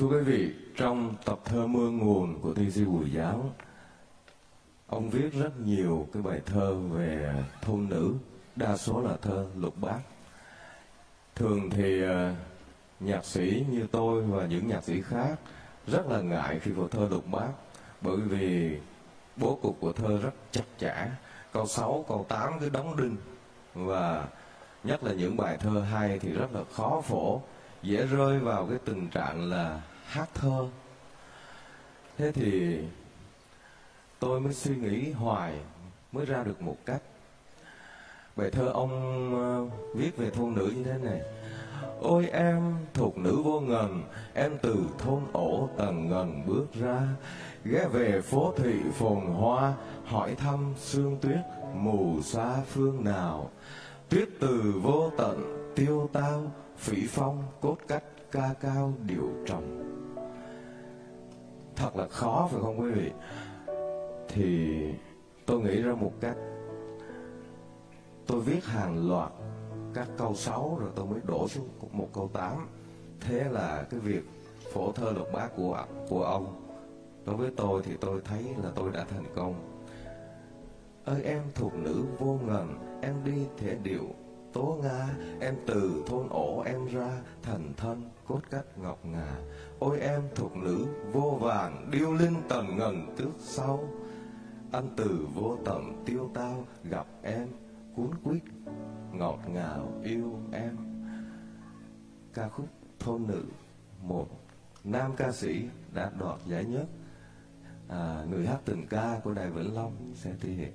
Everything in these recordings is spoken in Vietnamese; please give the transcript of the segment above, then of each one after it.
Thưa quý vị, trong tập thơ Mưa Nguồn của thi sĩ Bùi Giáo, ông viết rất nhiều cái bài thơ về thôn nữ, đa số là thơ lục bát. Thường thì nhạc sĩ như tôi và những nhạc sĩ khác rất là ngại khi vào thơ lục bát, bởi vì bố cục của thơ rất chặt chẽ, câu 6, câu 8 cứ đóng đinh, và nhất là những bài thơ hay thì rất là khó phổ, dễ rơi vào cái tình trạng là hát thơ. Thế thì tôi mới suy nghĩ hoài mới ra được một cách. Bài thơ ông viết về thôn nữ như thế này: ôi em thục nữ vô ngần, em từ thôn ổ tầng ngần bước ra, ghé về phố thị phồn hoa, hỏi thăm sương tuyết mù xa phương nào. Tuyết từ vô tận tiêu tao, phỉ phong cốt cách ca cao điệu trầm. Thật là khó phải không quý vị? Thì tôi nghĩ ra một cách. Tôi viết hàng loạt các câu 6 rồi tôi mới đổ xuống một câu 8. Thế là cái việc phổ thơ lục bát của ông, đối với tôi thì tôi thấy là tôi đã thành công. Ơi em thuộc nữ vô ngần, em đi thể điệu tố nga, em từ thôn ổ em ra, thành thân cốt cách ngọc ngà. Ôi em thuộc nữ vô vàng, điêu linh tầng ngần tước sau, anh từ vô tận tiêu tao, gặp em cuốn quýt ngọt ngào yêu em. Ca khúc Thôn Nữ, một nam ca sĩ đã đoạt giải nhất người hát tình ca của Đài Vĩnh Long sẽ thể hiện.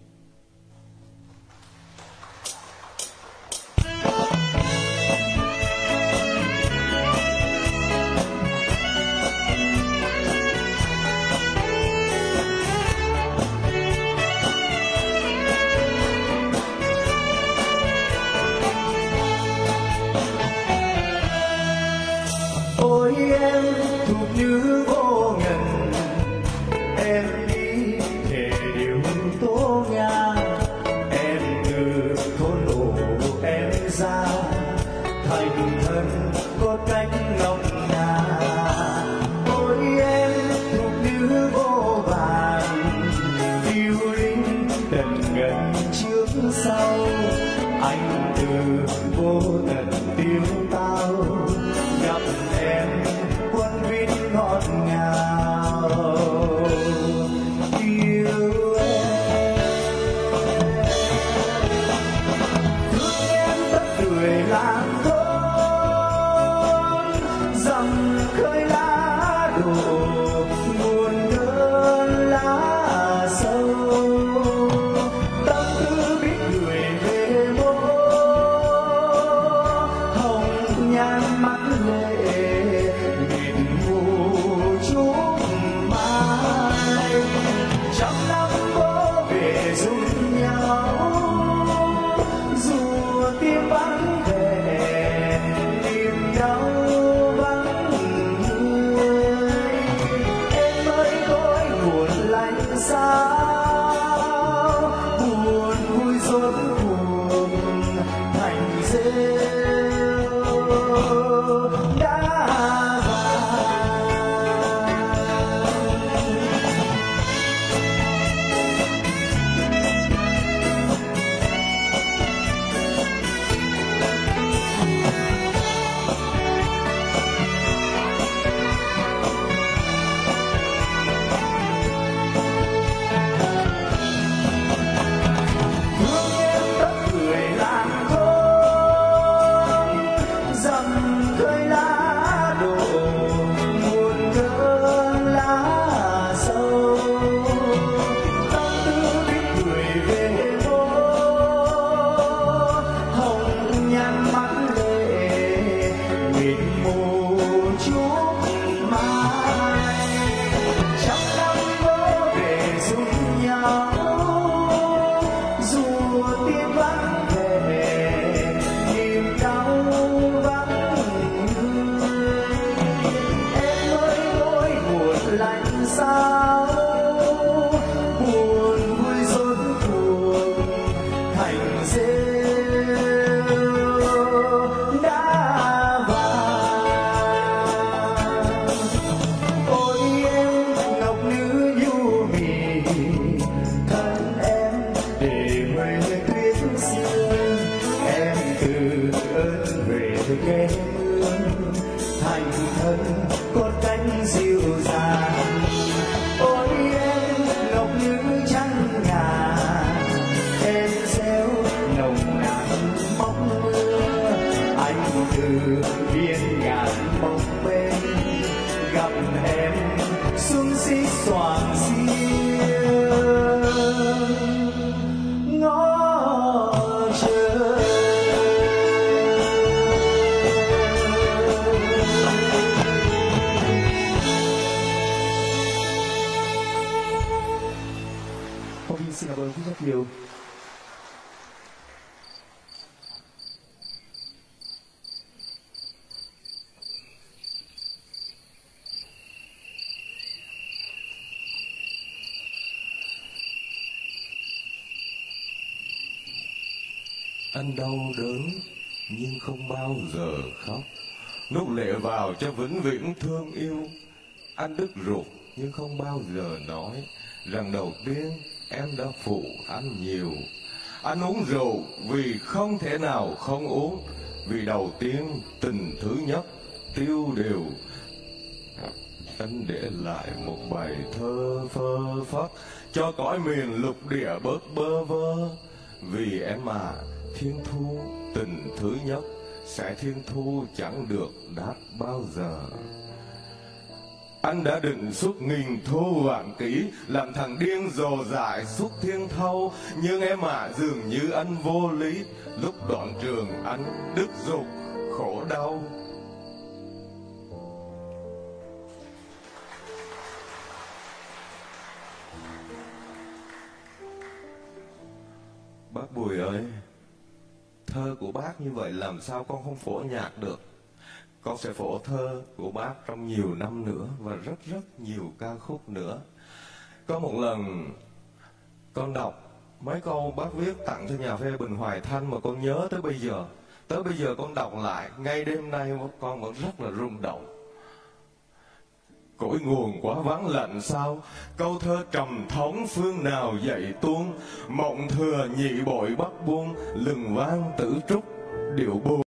Ôi em thuộc nữ vô ngần, em đi thể điệu tố nga, em từ thôn ổ em ra, thành thân có cách ngọc ngà. Ôi em thuộc nữ vô vàng, yêu linh tận ngần trước sau, anh từ vô tận tiêu tao, gặp em quân vít ngọt ngào yêu em. Thương em tất tuổi làng thôn, dòng khơi lá đổ nguồn đơn lá sâu, tâm tư biết gửi về mô hồng nhan mắt lệ, nghìn mù chúc mai. Trăm năm có về dung nhau, dù tiếng vắng về tìm nhau vắng người. Em ơi tôi buồn lạnh sao, buồn vui rốt cuộc thành rêu đã thương em tất người làng thôn, dầm khơi lá đổ nguồn cơn lá sâu, tâm tư biết gửi về vô hồng nhan mắt lệ, nghìn mù chúc mai. Trăm năm có về dung nhau, dù tiếng vắng về niềm đau vắng người. Em ơi nỗi buồn lạnh sao, buồn vui rốt cuộc thành rêu đã vàng. anh thân có cánh dịu dàng. Ôi em ngọc nữ trắng ngà, em réo nồng nàn bóng mưa. Anh từ hiên ngàn bóng bên gặp em xuân xí xoàng xiêu ngó chờ. Phong Vy xin cảm ơn rất nhiều. Anh đau đớn nhưng không bao giờ khóc, nuốt lệ vào cho vĩnh viễn thương yêu. Anh đứt ruột nhưng không bao giờ nói rằng đầu tiên em đã phụ anh nhiều. Anh uống rượu vì không thể nào không uống, vì đầu tiên tình thứ nhất tiêu điều. Anh để lại một bài thơ phơ phất cho cõi miền lục địa bớt bơ vơ. Vì em à, thiên thu tình thứ nhất sẽ thiên thu chẳng được đáp bao giờ. Anh đã định suốt nghìn thu vạn kỷ, làm thằng điên dồ dại suốt thiên thâu. Nhưng em à, dường như anh vô lý, lúc đoạn trường anh đứt ruột khổ đau. Bác Bùi ơi, thơ của bác như vậy làm sao con không phổ nhạc được. Con sẽ phổ thơ của bác trong nhiều năm nữa và rất nhiều ca khúc nữa. Có một lần con đọc mấy câu bác viết tặng cho nhà phê bình Hoài Thanh mà con nhớ tới bây giờ. Tới bây giờ con đọc lại, ngay đêm nay con vẫn rất là rung động. Cội nguồn quá vắng lạnh sao, câu thơ trầm thống phương nào dậy tuôn. Mộng thừa nhị bội bắt buông, lừng vang tử trúc điệu buồn.